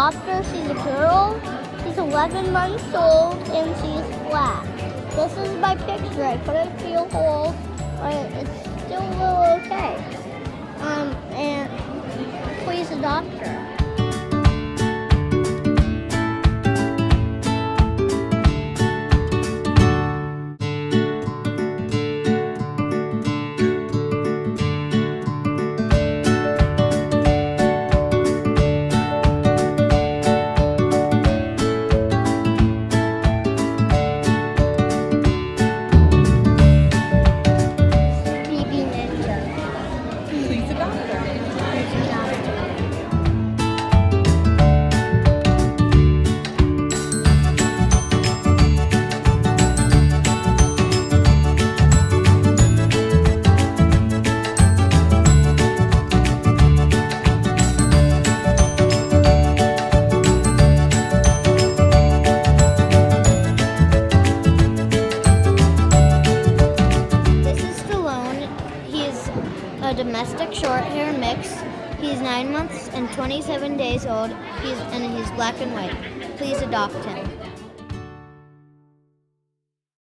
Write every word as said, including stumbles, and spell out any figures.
adopt her. She's a girl. She's eleven months old and she's black. This is my picture. I couldn't feel whole, but it's still a little okay. Um, and please adopt her. A domestic short hair mix. He's nine months and twenty-seven days old. He's and he's black and white. Please adopt him.